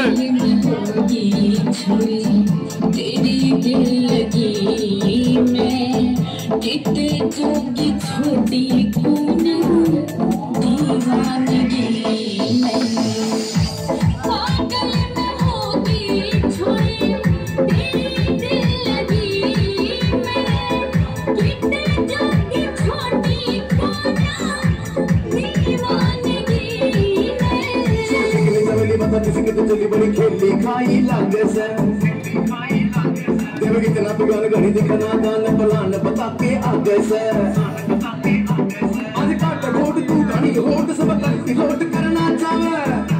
तेरी दिल लगी मैं कितने जोगी छोटी कूना दीवानगी मैं पागल मैं होगी छोरी तेरी दिल लगी मैं कितने जोगी छोटी कूना दीवानगी मैं किसी की तो चली बड़ी खेली खाई लागे से देव कितना बिगाड़ घड़ी दिखना दान पलान बता के आगे से आज काट होट तू गाड़ी होट सब करती होट करना चाहे